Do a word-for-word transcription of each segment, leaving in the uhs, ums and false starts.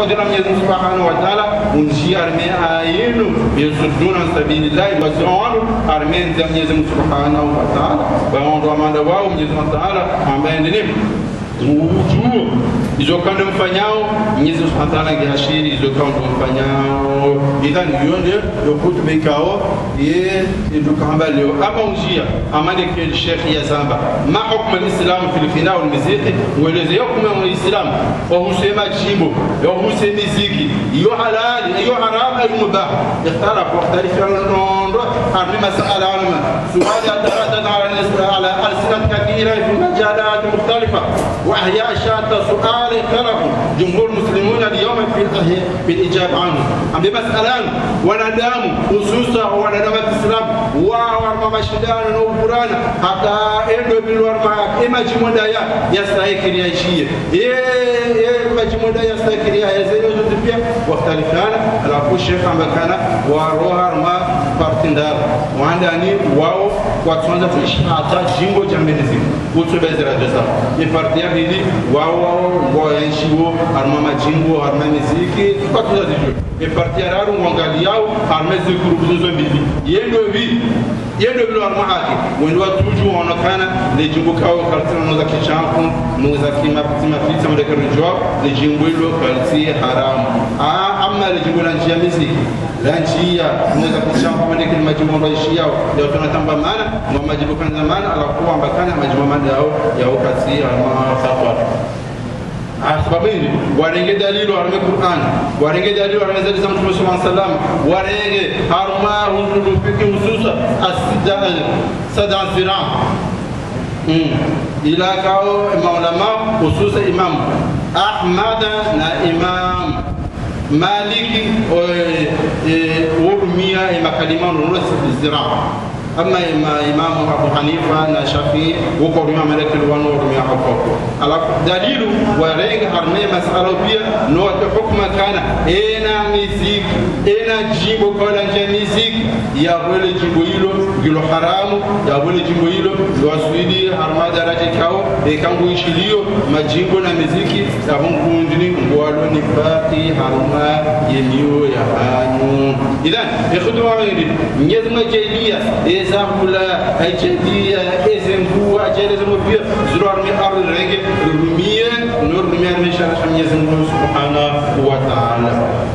قدر من يزن سبحانه وتعالى ونجي أرمي آيين يصدون عن سبيل الله وزعون أرمي من يزن سبحانه وتعالى ومن رمان دواو من يزن تعالى أمين نم وجوه izo kando mfanyao Mwenyezi Subhanahu wa Ta'ala ngehashiri izo kando mfanyao idhan yonde yokutu bekao ye ndukamba leo ama unjia amane ke Sheikh Yazamba ma hukm al-Islam fi al-fina wal-musiq weleze hukumu ya Islam wa husema jimbo wa husema muziki yo halal yo haram ay mubah ikhtara wa ikhtalifa al-nondo arni mas'ala alma su'al yataradad ala ala al-sinat kathira fi majalat mukhtalifa wa ahya shatta su'al اختلفوا جمهور المسلمون اليوم في في الإجابة عنه أم بمسألة ونادام خصوصا ونادام الإسلام وورما مشدان وقرآن حتى إنه بالورما إما جمودايا يستحق رياشية إما جمودايا يستحق رياشية يزودفيا واختلفنا على كل شيء كما كان وروها ما بارتندار وعندني واو واتسوندا في شاطا جيمبو جامبيزي وتبذر جزا يفرتيا بيدي واو واو yanchiwo arma majimbo arma muziki kwatuza dijo e parti araru ngaliao arma zikuru buzo bibi yendo bi yendo bi arma haki wendo tuju onakana le jimbo kawo kaltana no zaki champu no zaki maptima fitsa mo de kerjo le jimbo ilo kalti haram a amma le jimbo la njia muziki la njia no zaki champu mo de kel majimbo ro shia ya tunatamba mana no majimbo kan zamana ala kuwa mbakana majimbo manda yao ya ukati arma fatwa asbabini warenge dalilu arme Qur'an warenge dalilu arme zali zaman Muhammad sallallahu alaihi wasallam warenge harma hundu fikri hususa asida sada zira mm ila kao maulama hususa imam Ahmad na imam Maliki urmiya makalima nurus zira أما إمام أبو حنيفة نشافي وقول إمام مالك الوان ورمي حقوق على دليل وريق حرمي مسألة بيا نوع حكم كان إنا ميزيك إنا جيبو كولا جميزيك يا بول جيبو يلو يلو حرام يا بول جيبو يلو يوسويدي حرما درجة كاو إكام بويشليو ما جيبو نميزيكي يهم كوندني قوالو نفاقي حرما يميو يهانو إذن يخدوا غيري نيزم جيلية زامولا أجدي إزمبو أجل زمبير زرار من أرض الرجل رمية نور رمية من شان شان يزمبو سبحانه وتعالى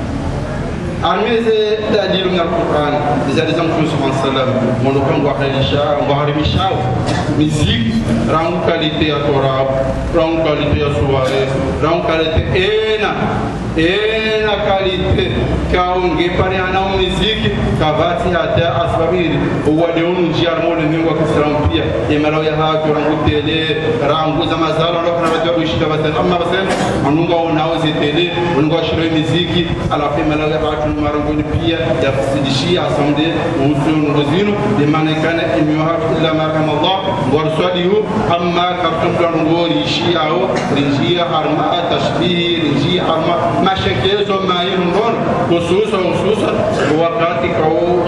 أرميز دليل من القرآن إذا لزم كل سبحان السلام منوكم واحد الشاء واحد الشاء مزيك رام كاليتي أتوراب رام كاليتي أسواري رام كاليتي إنا إنا كاليتي كاون جباري أنا مزيك كباتي أتى أسبابير هو ديون جيار مول من وقت سلام فيها يملو يها كورن قتلي رام جوز ما زال الله كنا بدو يشتى بس أما بس أنوغا وناوز تلي ونوغا شروي مزيكي على في ملو يها marangoni pia ya kusidishia asande uhusiano rozino de manekana imyoha illa marham Allah warsalihu amma kartum ngori shiao rinjia harma tashbih rinjia harma mashakezo mayin ron khususa khususa wakati kao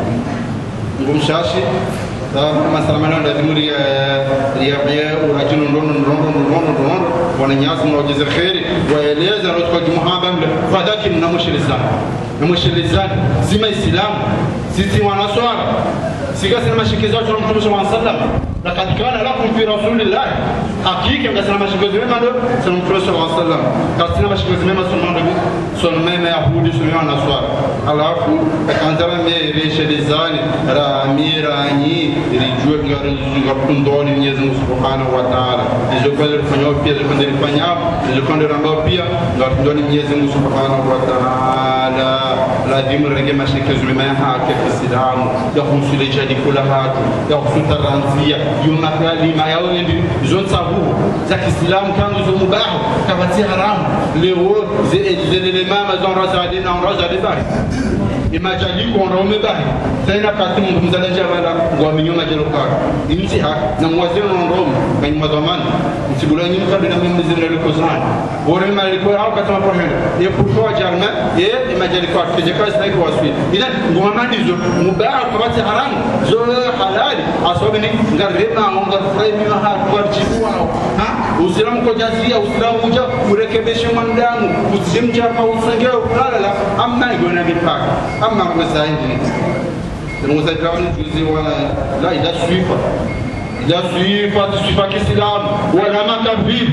ngumshashi مثلا ما لازم ريا ريا ورجل نون نون نون نون نون ونياس موجز الخير ولازم نتقد محابم فذاك نمشي الإسلام نمشي الإسلام زي الإسلام سيتي وانا صار سيجاس المشكلات جرم تمشي مع السلام لقد كان لكم في رسول الله حقيقة بس لما شكل زمان ما له سلم فرس الله سلام كاتنا ما شكل زمان ما سلمان ربي سلمان ما يهودي سلمان نصار الله أكو كان زمان ما ريش الإنسان رامي راني رجوع غير رجوع كندون يزن سبحانه وتعالى رجوع كل الفنيا بيا رجوع كل الفنيا رجوع كل الرمى بيا غير كندون يزن سبحانه وتعالى لا ديم رجع ما شكل زمان ما يحاكي في السلام يخص لجدي كلها يخص ترانزية يوم أكلي ما يوم زون سابو زك السلام كانوا زون مباح كفتي حرام لهو زي الإمام زون رجع دينا رجع دبار imajali ko rawme bahi sayna katum dum zala jabala go mi nyoma jelo ka inti ha na mwazeno rom kan madaman ntibula nyim ka dina min zira ko zan bore ma ko aw ka tama prohenda e pour ko jarma e imajali ko ke je ka sai ko aswi ina go ma dizo mubaa ko bati haram zo halal asobni ngar rema ngar fray mi ha ko jibu ha usiram ko jazia usiram uja urekebeshe mandamu usimja pa usengeo kulala amma gona bipak amma mzaidi mzaidi kawani juzi wala la ila suifa ila suifa suifa kiislamu wala makafir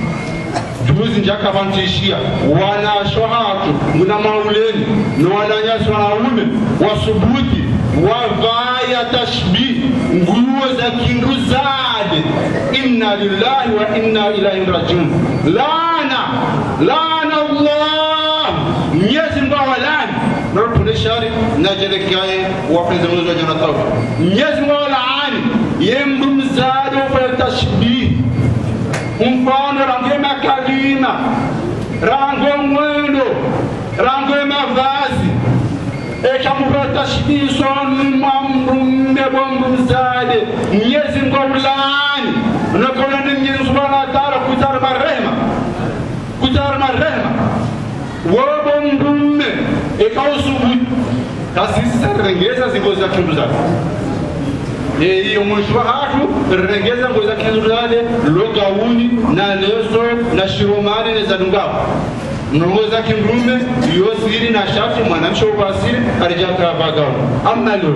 juzi njaka bantishia wala shohatu muna mauleni no wala nyaswa naume wasubuti wavaya tashbih nguo za kinduzade inna lillahi wa inna ilaihi rajiun lana lana Allah Mwenyezi Mungu awalani na tunashari na jelekaye wapenzi mmoja jana tauba Mwenyezi Mungu awalani yembu mzado kwa tashbih mfano rangi makalima rango mwendo rango mavazi eka mfano tashbih sonu mamru mbebombu mzade Mwenyezi Mungu awalani na kwa Mwenyezi Subhanahu wa Ta'ala kutara marehema kutara marehema wabo mbume ekausubu kasisa rengeza zingoza kinduzade e hiyo mwisho hatu rengeza ngoza kinduzade logauni na leso na shiromani na zadungao ngoza kindume yosiri na shati mwanamsho wasiri alijaka bagao amma lo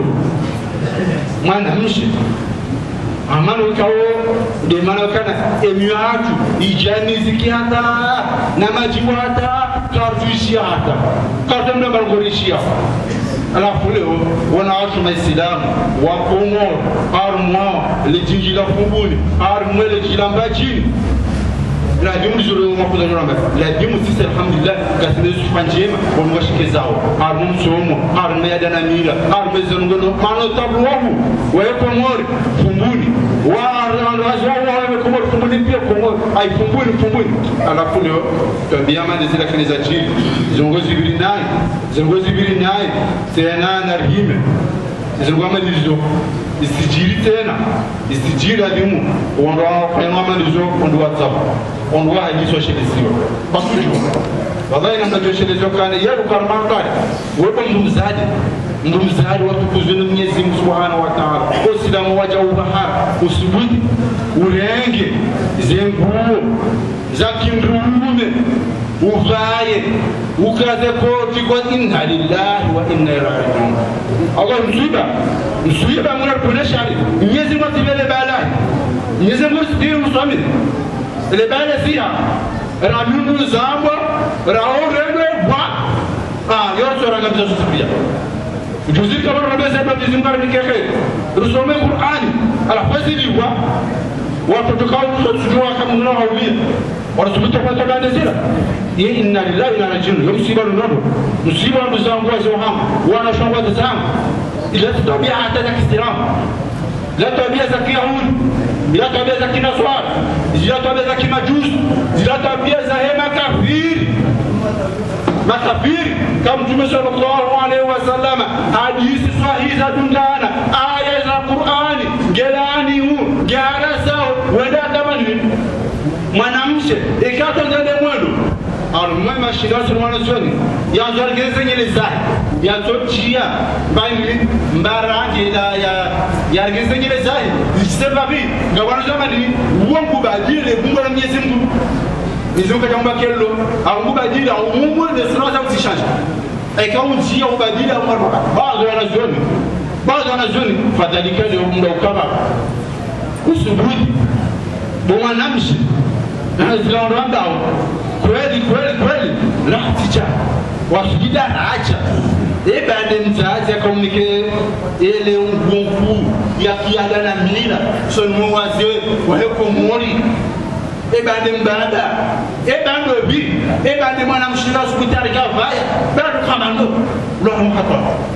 mwanamshi amano kao de manokana emiatu ijani zikiata na majibu hata kartuishia hata kartumna bargorishia alafu leo wanawatu maislamu wa Komoro armo lejinji la fumbuni armo lejila mbachini la dimu zuru mwakuza nyoramba la dimu sisi alhamdulillah kasine sufanjema kwa mwashike zao armo msomo armo ya danamira armo zongono mano tabluwahu wa Komoro fumbuni wa razwa wa Komoro fumbuni pia Komoro ai fumbuni fumbuni alafu leo tabia mande zile kile za chini zongozi bili naye zongozi bili naye tena na rihime zingoma ndizo isijiri tena isijiri adimu ondo kwa ngoma ndizo ondo WhatsApp ondo wa hizo shedisiwa basi wallahi namna joshelezo kana yero karma kale wewe mzadi mzadi watu kuzuni Mwenyezi Mungu Subhanahu wa Ta'ala usilamu waja ubahara usubudi urenge zenguo za kindrume uvaye ukaze koti kwa inna lillahi wa inna ilaihi rajiun Allah msiba msiba mwana kunashari Mwenyezi Mungu tibele balai Mwenyezi Mungu sidiru msami ile bala zia rabimu zamba raorebe wa ah yote ragabza susubia juzi kama rabeza ndio zingara nikeke rusome Qur'ani ala fazili wa watu tukao kujua kama mnao hawia wanasubita kwa tabanda zile ye inna lillahi wa inna ilaihi rajiun msiba ndodo msiba mzangu wa zoham wana shangwa tazam ila tabia hata za kiislamu la tabia za kiyahudi ila tabia za kinaswara ila tabia za kimajusi ila tabia za hema kafiri makafiri kama Mtume sallallahu alaihi wasallam hadithi sahihi za dungana aya za Qur'ani gelani hu garasa wenda kama ni mwanamshe ikato ndende mwendo alumwe mashirazo mwanazoni ya zorgeze nyeleza ya tochia bali mbarange la ya ya gezenge nyeleza isema bi ngabana zamani uongo badile bungo la Mwenyezi Mungu Nizunga jamba kello au badila au mungu de sura za kuzishanja ikaunjia ubadila au marwa baadhi wanazoni baadhi wanazoni fadhalika leo muda ukama usubudi bomwanamshi na zilando ndao kweli kweli kweli rahticha wasujida acha ebande mtaje komunike ele ungungu ya kiada na mila sonmo wazee wa Komori ebande mbada ebande obi ebande mwana mshira sukutari kavaya bado kama ndo lo mkapa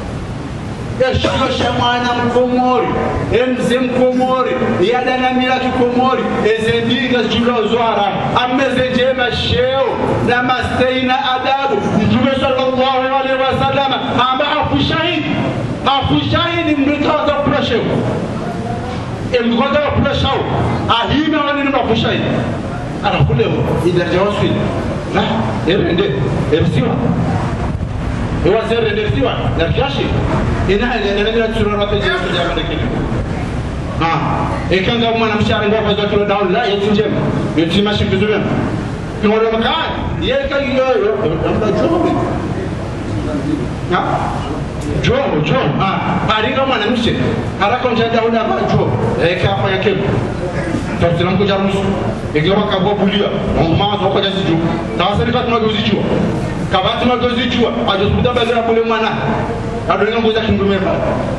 esho shamwana mkomori emze mkomori yadana mila kikomori ezendinga jula zwara amezenje masheo na masteina adabu Mtume sallallahu alaihi wasallam amba afushahidi afushahidi mrikaza pressure emgoza pressure ahina wani ni afushahidi ana kule idaraja wasili na erende ersiwa ewa zerende ersiwa na kiashi ina ile ile tsura rape je ya madekini ah ekanga mwana mshari ngwa kwa kilo down la yetinjema yetima shikizwe ngoro makai yeka yoyo amba jobe na jobo jobo ah ariga mwana mshe haraka njanda una ba jobo eka hapa yake tafsira ngo jarusu egewa kabo bulia mama zo kwa jiju tawasali kwa tumagozi jua kabati magozi jua ajo kudaba gira kule mwana adonga ngoza kindume ba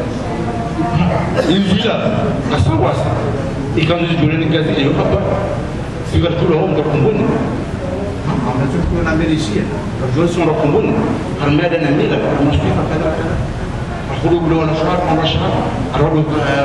injila kasawasa ikanzu jure ni kazi yo hapa sigar tulo ngo kumbuni ambacho kuna melishia wajosi ndo kumbuni harmada na mila mshika kadra kadra akhuru bila wala shahar wala shahar arabu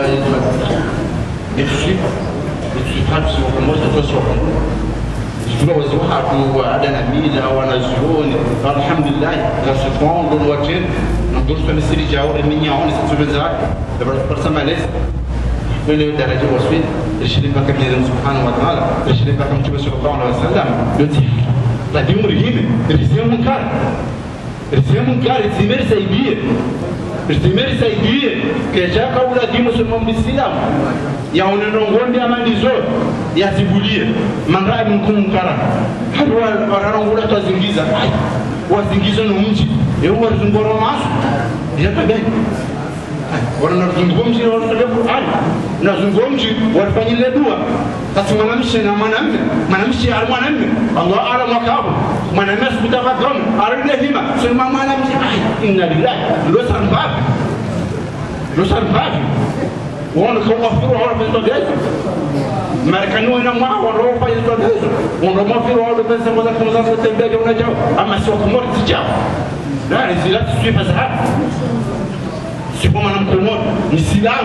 yetushi yetushi hapsi wa kumbuni tosi wa kumbuni jua wazoha tu ada na mila wanazuoni alhamdulillah kasifon ndo wajen ندرس مسيري جاور مني عون ستوبن زاك دبر برسم عليه بلي درجة وصفين رشيد بكر نيرم سبحانه وتعالى رشيد بكر مجيب صلى الله عليه وسلم لطي لا دي مريم رسيم منكر رسيم منكر رسيمر سيدية رسيمر سيدية كجاك أولا دي مسلم بالسلام يا ونرونغون دي أمان ديزور يا زبولية من رأي منكم منكرا حلوة ورانغولا تزنجيزا وزنجيزا نمجي eu vou zungor o maço já tá bem ora nós zungomos e ora levo ai nós zungomos ora fanyi ledua tatu manamshi na manamme manamshi al manamme Allah ala makabu manamme subita dom ala lehima sema manamshi ai inna lillahi lo sarfaf lo sarfaf wona ko wafiru ora bento deso markanu ina ma ora fa yeto deso wona mo firu ora bento mo da ko za tembe de una jaw ama so ko morti jaw لا الزلات تسوي فزعات سيبوا من المقومون السلام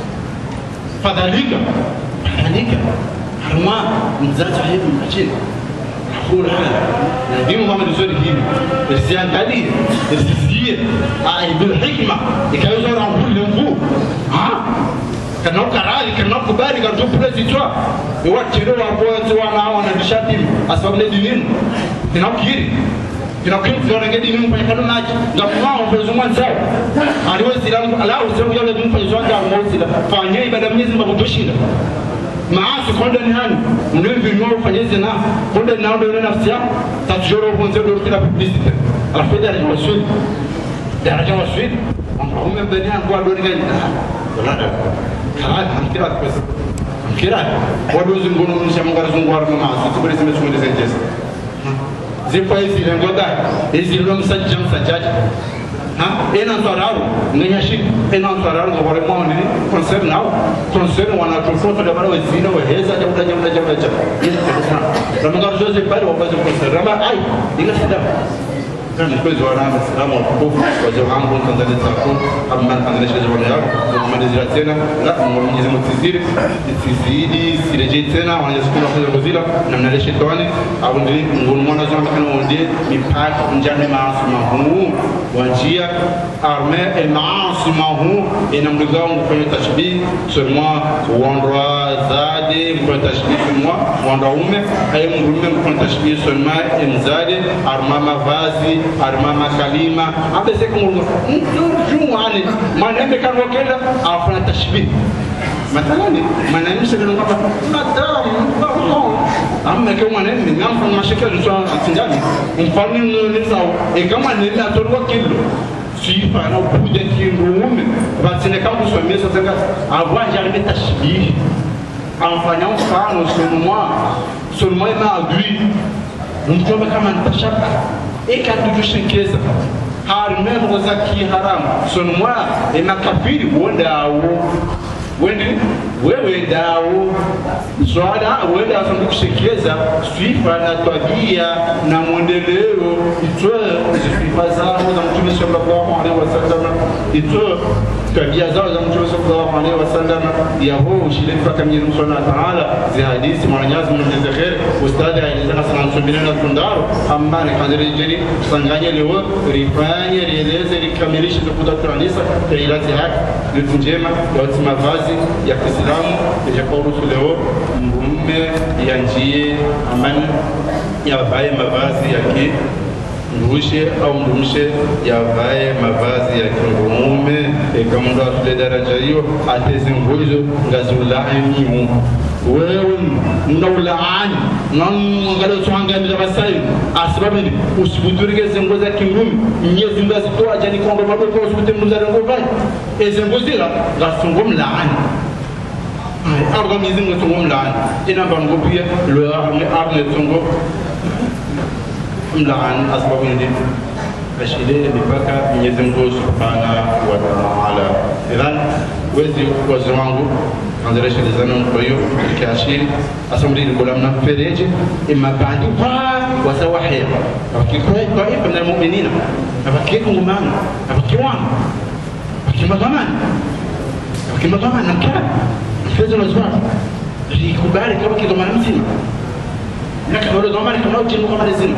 فذلك فذلك حرما نزلت عليه من الحجين حقول حال دين محمد رسول الله الزيان هذه الزيان بالحكمة يكاد يزور عن كل ينفو ها كنوك رالي كنوك باري كنوك بلسي توا يوات تيرو وابوة توا نعوانا بشاتيم أسباب لدينين كنوك يري kinakin zona ngedi ni mfanya kanu naji ngamwa mpezo mwanza aliwezi langu ala usemu yale mfanya zonga mmoja fanya ibada mnyezi mbakutoshinda maasi konde ni hani mnimbi nyo fanyeze na konde na ndo nafsi yako tatujoro bonze ndo kila publicity alafida ya waswidi daraja waswidi mwanaume mbenia kwa ndo ngani wala kala mkira pesa mkira wadozi ngono mshamngara zungwara na maasi tubere simechumele zenjeza zipo hizi lengoda hizi lo msajja msajaji ha ena twararu nganyashi ena twararu ngore mo ni concern now concern wana tofauti da bara wazina wa heza da udaja udaja udaja yes sana ramanga jose bali wa bazo concern rama ai inga shida kana kwezo wana salamu alaykum wa jamaa Tanzania tatu amma Tanzania shajabana yao kumalizia tena la Mwenyezi Mungu tizidi tizidi sireje tena wanajisikia kwa kuzila na mnaleshe toani au ndio ngoni mwana zama kana wonde mipaka njane maasuma huu wanjia arme el maasuma huu inamdugao kwenye tashbih seulement wandra zade kwenye tashbih seulement wandra ume ay murume kwenye tashbih seulement imzade arma mavazi arma makalima apese kumurgo ndio wani manembe kanwa kenda afana tashbih mathalani manamsha kana ngapa madam bawo amma ke manambe ngamfa mashaka zwa atinjani mfani ni sawa e kama ni na torwa kilo sifa na kuja kirume batine kama kusomesa tanga avanja ni tashbih amfanya mfano seulement seulement na lui mtume kama nitashaka ikatujushinkeza harime mozaki haram sonmwa emakafiri wondawo wendi wewe dawo swala wenda asandukushikeza sifa na tabia na mwendeleo itwe sifa zao za Mtume sallallahu alaihi wasallam ito tabia zao za Mtume sallallahu alaihi wasallam ya huo ushiriki mpaka Mwenyezi Mungu Subhanahu wa Ta'ala zi hadithi mwananyazi mwenye khair ustadi aeleza sana subhanahu wa ta'ala amani kadri jeni kusanganya leo rifanye rieleze rikamilishe tukuta tuanisa kailati haki vitu njema ya mavazi ya Kiislamu ya kaurusu leo mume ya njie amani ya vae mavazi ya ki ndushe au ndumshe yavae mavazi ya kimume kama ndo atule daraja hiyo ateze nguzo ngazulaani mu wewe mnaulaani na ngalo tuangamira basai asibabeni usibuturike zengo za kimume nyezi ngazi to ajani kongo bado ko usibute muzara ngobai ezengozira gasongo mlaani ai argo mizingo tongo mlaani ina bango pia le arne arne tongo mlaan asbabu ndi ashile mipaka Mwenyezi Mungu Subhanahu wa Ta'ala. Idhan wezi wazi wangu anzalisha lizana kwa hiyo kiashiri asamri ngola mna fereje imma bandi kwa wasawahia akikwa kwa ibn almu'minina abakiku ngumana abakiwana akimagamana akimagamana nakara fezo lazima likubali kama kidomana mzima nakabalo domani kama ujinu kama lazima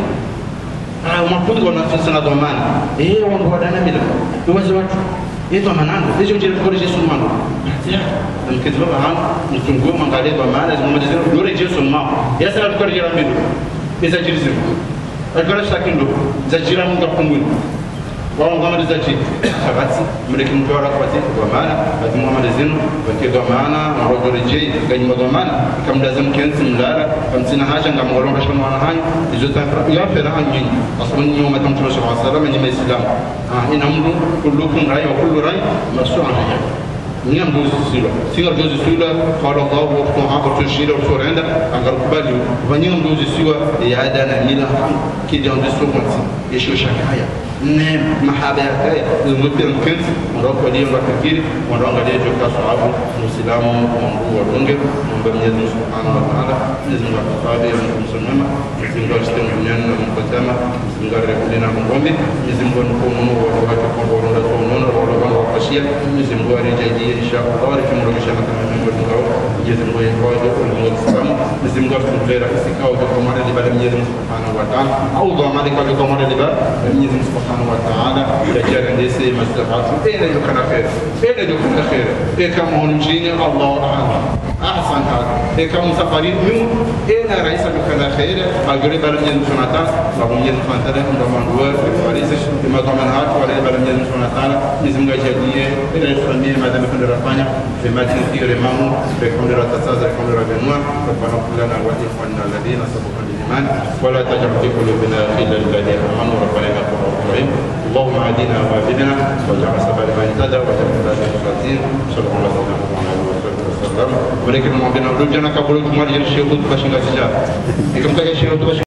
ah umakundi kwa nafsi na domani eh wangu wadana bila uwezo watu yetu manano hizo ndio kwa Yesu mwana sio mkitiba hana mtunguo mangalie domani lazima mjizeni dole Yesu mwana yasa kwa jira mbili pesa jirisi akara shakindo za jira mungu kumuni wao ngoma za chi sabati mleki mtora kwa tete kwa maana lazima malizino kwa maana roho rejei ganyi madomana kama lazima kenzi mlara kamsina haja ngamolomba shama wana hayo hizo tafra ya fera nyinyi asman nyoma tamtu sallallahu alaihi wasallam ni islam ah ina mdu kullukum rai wa kullu rai mas'ul نعم دوز سيلا سيلا دوز سيلا قال الله وقتها عبر تشيلا وصورندا أنقر قبله ونعم دوز سيلا يعدنا ميلا كده عند السوق يشوف شكايا نعم محابة كايا المدبر كنت مرق وليه مرق كثير مرق عليه جو كسرعه مسلم ومرق ورنجر وبنيت سبحانه وتعالى لازم نقطعه ونسمع لازم نقصد من المقدمة لازم نقرب لنا من قومي لازم نكون نور وهذا كون ورنا كونون ورنا وقشية لازم نقول جديد إن شاء الله لكن مرة شيء مثلا من نقول نقول جزء من القاعدة والنور السلام لازم نقول في غير السكة وكمان اللي بدل ميزان سبحانه وتعالى أو ضمان ذلك كمان اللي بدل ميزان سبحانه وتعالى يجعل الناس مستفاد إيه اللي يكون خير إيه اللي يكون خير إيه كم هون جيني الله أعلم أحسن هذا إيه كم سفرين من إيه رئيس يكون خير أقول بدل ميزان سبحانه وتعالى لو ميزان سبحانه وتعالى ضمان هو فريس لما ضمان هذا ولا بدل ميزان سبحانه وتعالى ميزان جدية إيه الفنية ما دام يكون رفانيا في مدينة رمامو بكون رتساز بكون ربنا ربنا كلنا وإخواننا الذين سبقوا بالإيمان ولا تجعل في قلوبنا غلا للذين آمنوا ربنا إنك رؤوف رحيم اللهم عادنا وافدنا واجعل سبب من اهتدى واجعل سبب المفلسين صلى الله عليه وسلم ولكن ما بين أولوجنا كبروا كمال يرشيخ بشنا سجاد. إكمل كشيء